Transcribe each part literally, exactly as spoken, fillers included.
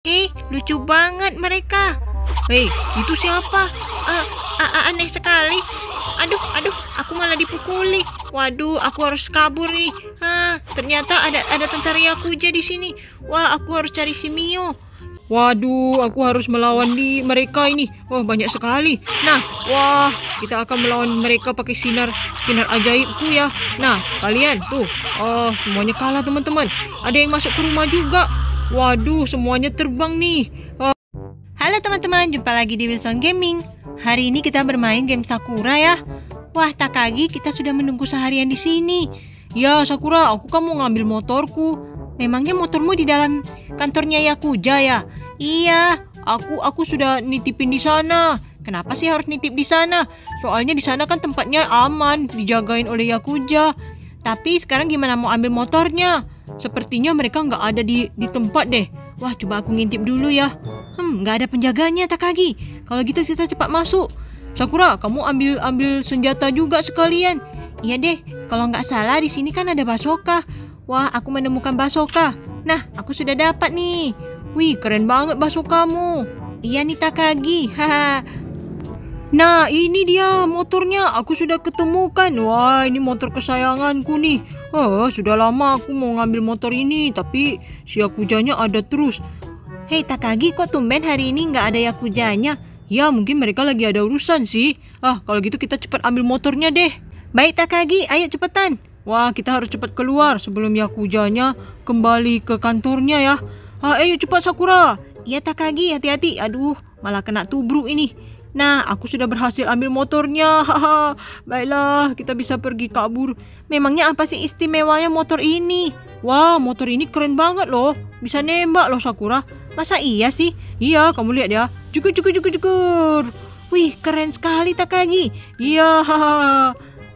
Eh, lucu banget mereka. Hei, itu siapa? Ah, ah, ah, aneh sekali. Aduh, aduh, aku malah dipukuli. Waduh, aku harus kabur nih. Hah, ternyata ada ada tentara Yakuza di sini. Wah, aku harus cari si Mio. Waduh, aku harus melawan di mereka ini. Wah, banyak sekali. Nah, wah, kita akan melawan mereka pakai sinar sinar ajaibku ya. Nah, kalian tuh, oh, semuanya kalah teman-teman. Ada yang masuk ke rumah juga. Waduh, semuanya terbang nih. Oh. Halo teman-teman, jumpa lagi di Wilson Gaming. Hari ini kita bermain game Sakura ya. Wah, Takagi, kita sudah menunggu seharian di sini. Ya, Sakura, aku kan mau ngambil motorku. Memangnya motormu di dalam kantornya Yakuza ya? Iya, aku aku sudah nitipin di sana. Kenapa sih harus nitip di sana? Soalnya di sana kan tempatnya aman, dijagain oleh Yakuza. Tapi sekarang gimana mau ambil motornya? Sepertinya mereka nggak ada di di tempat deh. Wah, coba aku ngintip dulu ya. Hmm, nggak ada penjaganya, Takagi. Kalau gitu kita cepat masuk. Sakura, kamu ambil ambil senjata juga sekalian. Iya deh, kalau nggak salah di sini kan ada Basoka. Wah, aku menemukan Basoka. Nah, aku sudah dapat nih. Wih, keren banget Basokamu. Iya nih Takagi. Haha. Nah, ini dia motornya. Aku sudah ketemukan. Wah, ini motor kesayanganku nih. Oh, sudah lama aku mau ngambil motor ini, tapi si Yakuzanya ada terus. Hei Takagi, kok tumben hari ini nggak ada Yakuzanya? Ya, mungkin mereka lagi ada urusan sih. Ah, kalau gitu kita cepat ambil motornya deh. Baik Takagi, ayo cepetan. Wah, kita harus cepat keluar sebelum Yakuzanya kembali ke kantornya ya. Ah, ayo cepat Sakura. Iya Takagi, hati-hati. Aduh, malah kena tubruk ini. Nah, aku sudah berhasil ambil motornya. Haha. Baiklah, kita bisa pergi kabur. Memangnya apa sih istimewanya motor ini? Wah, motor ini keren banget loh. Bisa nembak loh Sakura. Masa iya sih? Iya, kamu lihat ya. Cukur, cukur, cukur, cukur. Wih, keren sekali Takagi. Iya, haha.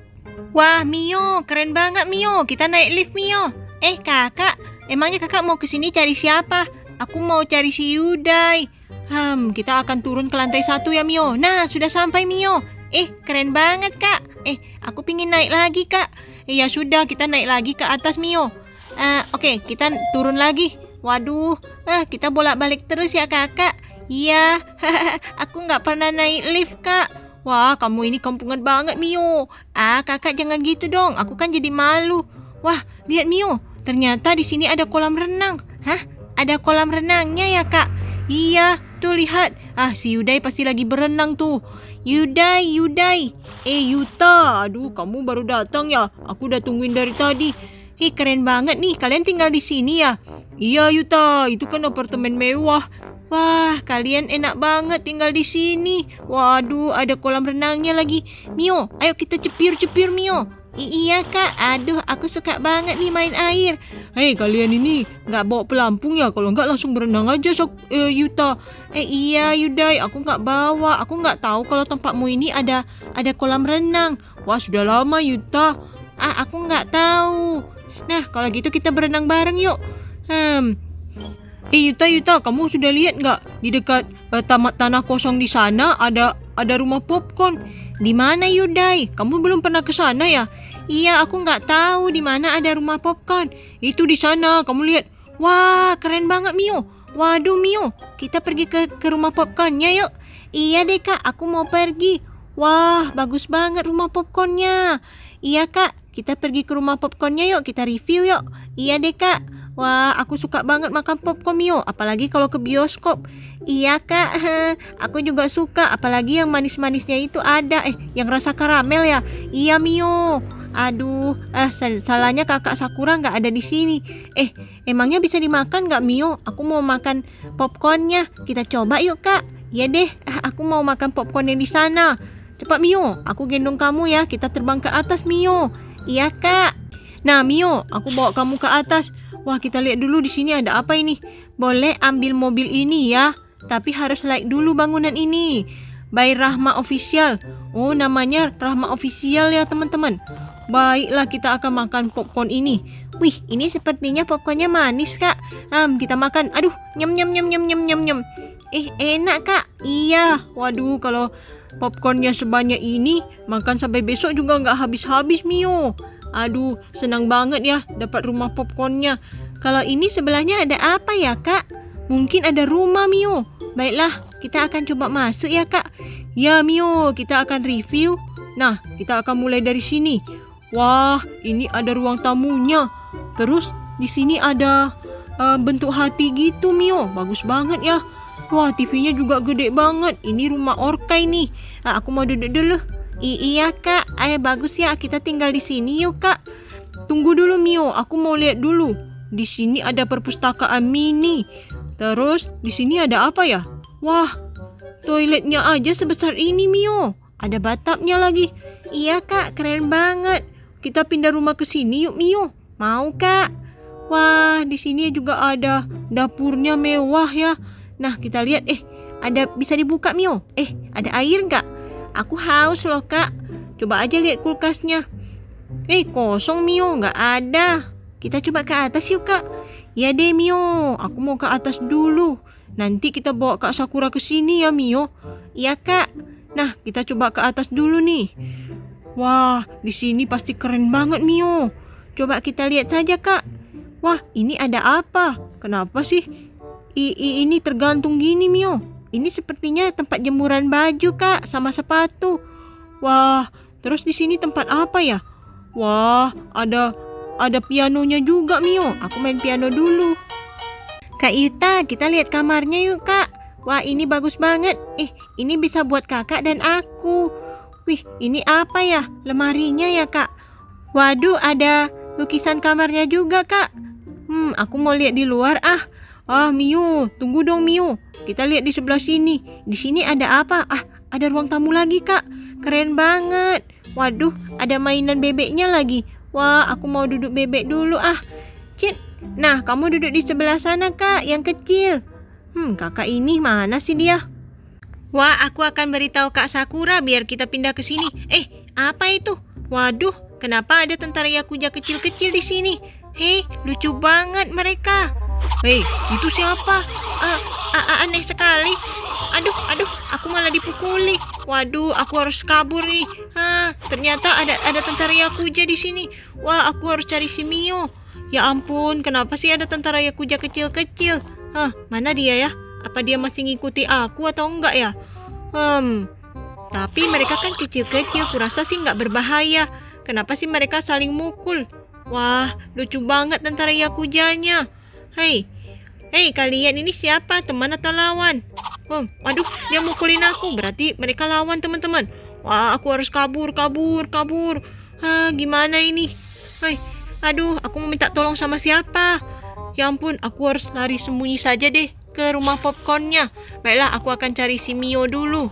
Wah, Mio, keren banget Mio. Kita naik lift Mio. Eh, kakak, emangnya kakak mau kesini cari siapa? Aku mau cari si Yudai. Hmm, kita akan turun ke lantai satu ya Mio. Nah, sudah sampai Mio. Eh, keren banget kak. Eh, aku pingin naik lagi kak. Eh, ya sudah, kita naik lagi ke atas Mio. Uh, Oke, okay, kita turun lagi. Waduh, ah, kita bolak-balik terus ya kakak. Iya, aku nggak pernah naik lift kak. Wah, kamu ini kampungan banget Mio. Ah, kakak jangan gitu dong. Aku kan jadi malu. Wah, lihat Mio. Ternyata di sini ada kolam renang. Hah? Ada kolam renangnya ya kak? Iya, tuh lihat. Ah, si Yudai pasti lagi berenang tuh. Yudai, Yudai. Eh, Yuta. Aduh, kamu baru datang ya. Aku udah tungguin dari tadi. Ih, keren banget nih. Kalian tinggal di sini ya? Iya, Yuta. Itu kan apartemen mewah. Wah, kalian enak banget tinggal di sini. Waduh, ada kolam renangnya lagi. Mio, ayo kita cepir-cepir Mio. I iya kak, aduh aku suka banget nih main air. Hei, kalian ini nggak bawa pelampung ya? Kalau nggak langsung berenang aja sok uh, Yuta. Eh iya Yudai, aku nggak bawa. Aku nggak tahu kalau tempatmu ini ada ada kolam renang. Wah, sudah lama Yuta. Ah, aku nggak tahu. Nah, kalau gitu kita berenang bareng yuk. Hmm. Eh Yuta, Yuta, kamu sudah lihat nggak di dekat uh, tamat tanah kosong di sana ada ada rumah popcorn? Di mana Yudai? Kamu belum pernah ke sana ya? Iya, aku nggak tahu di mana ada rumah popcorn. Itu di sana, kamu lihat. Wah, keren banget Mio. Waduh Mio, kita pergi ke ke rumah popcornnya yuk. Iya deh kak, aku mau pergi. Wah, bagus banget rumah popcornnya. Iya kak, kita pergi ke rumah popcornnya yuk, kita review yuk. Iya deh kak. Wah, aku suka banget makan popcorn Mio, apalagi kalau ke bioskop. Iya kak, aku juga suka, apalagi yang manis-manisnya itu ada, eh, yang rasa karamel ya. Iya Mio. Aduh, eh, salahnya kakak Sakura nggak ada di sini. Eh, emangnya bisa dimakan nggak Mio? Aku mau makan popcornnya. Kita coba yuk kak. Iya deh, aku mau makan popcorn yang di sana. Cepat Mio, aku gendong kamu ya. Kita terbang ke atas Mio. Iya kak. Nah Mio, aku bawa kamu ke atas. Wah, kita lihat dulu di sini ada apa ini. Boleh ambil mobil ini ya, tapi harus like dulu bangunan ini. By Rahma Official. Oh, namanya Rahma Official ya teman-teman. Baiklah, kita akan makan popcorn ini. Wih, ini sepertinya popcornnya manis kak. Hmm, kita makan. Aduh, nyem nyem nyem nyem nyem nyem nyem. Eh, enak kak. Iya. Waduh, kalau popcornnya sebanyak ini, makan sampai besok juga nggak habis-habis Mio. Aduh, senang banget ya dapat rumah popcornnya. Kalau ini sebelahnya ada apa ya kak? mungkin ada rumah, Mio. Baiklah, kita akan coba masuk ya, Kak. Ya, Mio, kita akan review. Nah, kita akan mulai dari sini. Wah, ini ada ruang tamunya. Terus di sini ada uh, bentuk hati gitu, Mio. Bagus banget ya. Wah, T V-nya juga gede banget. Ini rumah Orkai nih. Ah, aku mau duduk dulu. I iya, Kak. Ayo, bagus ya. Kita tinggal di sini yuk, Kak. Tunggu dulu, Mio. Aku mau lihat dulu. Di sini ada perpustakaan mini. Terus di sini ada apa ya? Wah, toiletnya aja sebesar ini, Mio. Ada bathtubnya lagi. Iya, Kak. Keren banget. Kita pindah rumah ke sini yuk, Mio. Mau, Kak? Wah, di sini juga ada dapurnya mewah ya. Nah, kita lihat. Eh, ada bisa dibuka, Mio. Eh, ada air nggak? Aku haus loh, Kak. Coba aja lihat kulkasnya. Eh, kosong, Mio. Nggak ada. Kita coba ke atas yuk, Kak. Ya deh, Mio. Aku mau ke atas dulu. Nanti kita bawa Kak Sakura ke sini ya, Mio. Iya, Kak. Nah, kita coba ke atas dulu nih. Wah, di sini pasti keren banget, Mio. Coba kita lihat saja, Kak. Wah, ini ada apa? Kenapa sih? I, I ini tergantung gini, Mio. Ini sepertinya tempat jemuran baju, Kak, sama sepatu. Wah, terus di sini tempat apa ya? Wah, ada ada pianonya juga, Mio. Aku main piano dulu. Kak Yuta, kita lihat kamarnya yuk, Kak. Wah, ini bagus banget. Eh, ini bisa buat kakak dan aku. Wih, ini apa ya? Lemarinya ya, Kak. Waduh, ada lukisan kamarnya juga, Kak. Hmm, aku mau lihat di luar ah. Ah, Mio, tunggu dong, Mio. Kita lihat di sebelah sini. Di sini ada apa? Ah, ada ruang tamu lagi, Kak. Keren banget. Waduh, ada mainan bebeknya lagi. Wah, aku mau duduk bebek dulu ah. Cit. Nah, kamu duduk di sebelah sana, Kak, yang kecil. Hmm, kakak ini mana sih dia? Wah, aku akan beritahu Kak Sakura biar kita pindah ke sini. Eh, apa itu? Waduh, kenapa ada tentara Yakuza kecil-kecil di sini? Hei, lucu banget mereka. Hei, itu siapa? Uh, uh, aneh sekali. Aduh, aduh, aku malah dipukuli. Waduh, aku harus kabur nih. Hah, ternyata ada ada tentara Yakuza di sini. Wah, aku harus cari si Mio. Ya ampun, kenapa sih ada tentara Yakuza kecil-kecil? Hah, mana dia ya? Apa dia masih ngikuti aku atau enggak ya? Hmm, tapi mereka kan kecil-kecil, kurasa sih nggak berbahaya. Kenapa sih mereka saling mukul? Wah, lucu banget tentara Yakuzanya. Hei, hei kalian ini siapa? Teman atau lawan? Oh, waduh, dia mukulin aku. Berarti mereka lawan, teman-teman. Wah, aku harus kabur, kabur, kabur. Hah, gimana ini? Hei, aduh, aku mau minta tolong sama siapa? Ya ampun, aku harus lari sembunyi saja deh ke rumah popcornnya. Baiklah, aku akan cari si Mio dulu.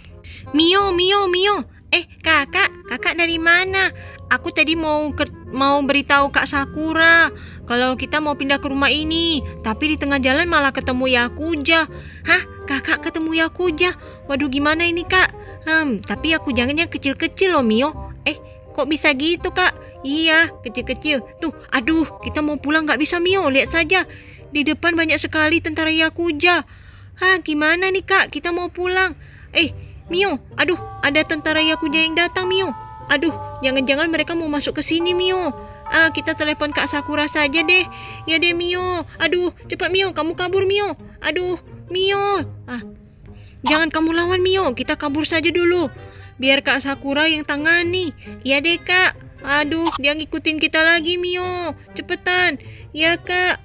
Mio, Mio, Mio. Eh, kakak, kakak dari mana? Aku tadi mau ke, mau beritahu Kak Sakura kalau kita mau pindah ke rumah ini. Tapi di tengah jalan malah ketemu Yakuza. Hah? Kakak ketemu Yakuza? Waduh, gimana ini, Kak? Hmm, tapi Yakuzanya kecil-kecil loh, Mio. Eh, kok bisa gitu, Kak? Iya, kecil-kecil. Tuh, aduh, kita mau pulang nggak bisa, Mio. Lihat saja. Di depan banyak sekali tentara Yakuza. Hah, gimana nih, Kak? Kita mau pulang. Eh, Mio, aduh, ada tentara Yakuza yang datang, Mio. Aduh, jangan-jangan mereka mau masuk ke sini, Mio. Ah, kita telepon Kak Sakura saja deh. Ya deh, Mio. Aduh, cepat, Mio. Kamu kabur, Mio. Aduh, Mio. Ah, jangan kamu lawan, Mio. Kita kabur saja dulu. Biar Kak Sakura yang tangani. Ya deh, Kak. Aduh, dia ngikutin kita lagi, Mio. Cepetan. Ya, Kak.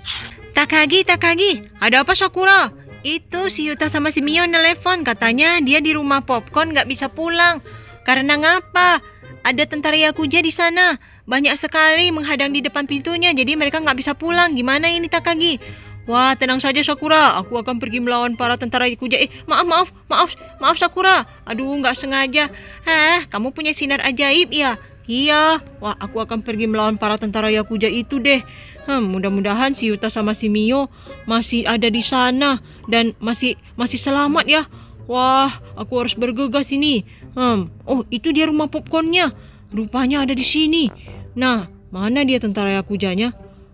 Takagi, Takagi. Ada apa, Sakura? Itu si Yuta sama si Mio nelpon. Katanya dia di rumah popcorn nggak bisa pulang. Karena ngapa? Ada tentara Yakuza di sana. Banyak sekali menghadang di depan pintunya. Jadi mereka nggak bisa pulang. Gimana ini, Takagi? Wah, tenang saja, Sakura. Aku akan pergi melawan para tentara Yakuza. Eh, maaf, maaf, maaf, maaf, Sakura. Aduh, nggak sengaja. Hah, kamu punya sinar ajaib ya? Iya. Wah, aku akan pergi melawan para tentara Yakuza itu deh. Hmm, mudah-mudahan si Yuta sama si Mio masih ada di sana dan masih masih selamat ya. Wah, aku harus bergegas ini. Hmm, oh itu dia rumah popcornnya. Rupanya ada di sini. Nah, mana dia tentara Yakuzanya?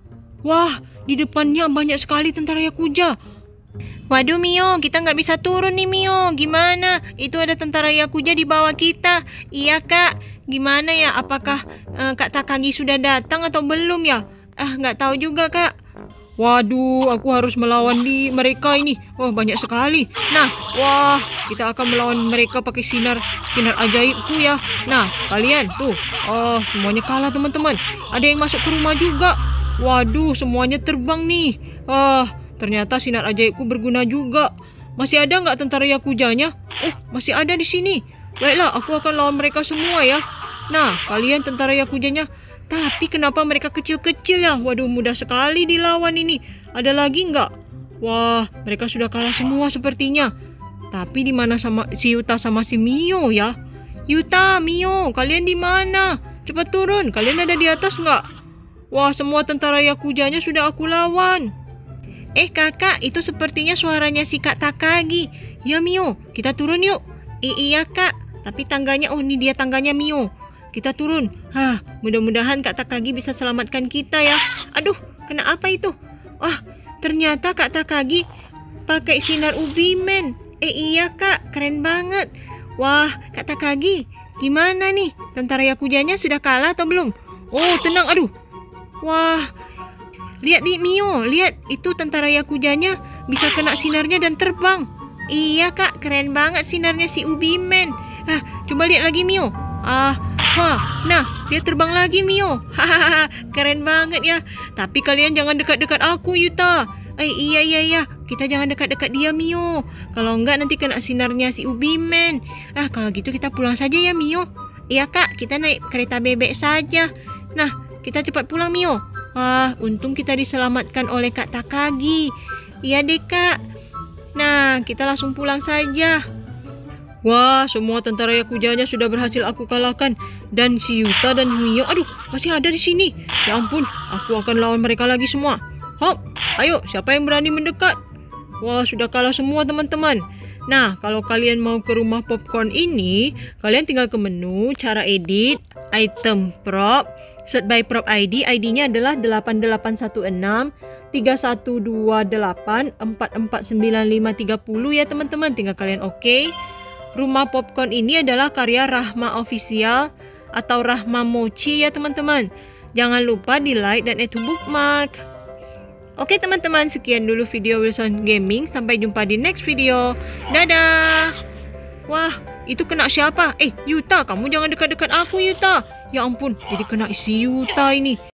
Wah, di depannya banyak sekali tentara Yakuza. Waduh, Mio, kita nggak bisa turun nih, Mio. Gimana? Itu ada tentara Yakuza di bawah kita. Iya, Kak. Gimana ya? Apakah uh, Kak Takagi sudah datang atau belum ya? Ah, nggak tahu juga, Kak. Waduh, aku harus melawan di mereka ini. Wah, banyak sekali. Nah, wah, kita akan melawan mereka pakai sinar sinar ajaibku ya. Nah, kalian tuh, oh, semuanya kalah teman-teman. Ada yang masuk ke rumah juga. Waduh, semuanya terbang nih. Ah, ternyata sinar ajaibku berguna juga. Masih ada nggak tentara Yakuzanya? Oh, masih ada di sini. Baiklah, aku akan lawan mereka semua ya. Nah, kalian tentara Yakuzanya. Tapi kenapa mereka kecil-kecil ya? Waduh, mudah sekali dilawan ini. Ada lagi nggak? Wah, mereka sudah kalah semua sepertinya. Tapi di mana sama si Yuta sama si Mio ya? Yuta, Mio, kalian di mana? Cepat turun. Kalian ada di atas nggak? Wah, semua tentara Yakuzanya sudah aku lawan. Eh kakak, itu sepertinya suaranya si Kak Takagi. Ya Mio, kita turun yuk. I iya kak, tapi tangganya, oh ini dia tangganya Mio. Kita turun. Hah, mudah-mudahan Kak Takagi bisa selamatkan kita ya. Aduh, kena apa itu? Wah, ternyata Kak Takagi pakai sinar Ubimen. Eh iya kak, keren banget. Wah, Kak Takagi, gimana nih? Tentara Yakuzanya sudah kalah atau belum? Oh, tenang, aduh. Wah, lihat nih Mio, lihat itu tentara Yakuzanya bisa kena sinarnya dan terbang. Iya kak, keren banget sinarnya si Ubimen. Ah, coba lihat lagi Mio. Ah, wah, nah dia terbang lagi Mio. Hahaha, keren banget ya. Tapi kalian jangan dekat-dekat aku Yuta. Eh iya iya iya, kita jangan dekat-dekat dia Mio. Kalau enggak nanti kena sinarnya si Ubimen. Ah, kalau gitu kita pulang saja ya Mio. Iya kak, kita naik kereta bebek saja. Nah, kita cepat pulang Mio. Wah, untung kita diselamatkan oleh Kak Takagi. Iya deh kak. Nah, kita langsung pulang saja. Wah, semua tentara Yakuzanya sudah berhasil aku kalahkan. Dan si Yuta dan Mio, aduh, masih ada di sini. Ya ampun, aku akan lawan mereka lagi semua. Hop, ayo, siapa yang berani mendekat? Wah, sudah kalah semua teman-teman. Nah, kalau kalian mau ke rumah popcorn ini, kalian tinggal ke menu, cara edit, item prop, search by prop I D. I D-nya adalah delapan delapan satu enam tiga satu dua delapan empat empat sembilan lima tiga nol ya teman-teman. Tinggal kalian oke. Okay. Rumah popcorn ini adalah karya Rahma Official atau Rahma Mochi ya teman-teman. Jangan lupa di like dan add to bookmark. Oke teman-teman, sekian dulu video Wilson Gaming. Sampai jumpa di next video. Dadah. Wah, itu kena siapa? Eh, Yuta, kamu jangan dekat-dekat aku Yuta. Ya ampun, jadi kena si Yuta ini.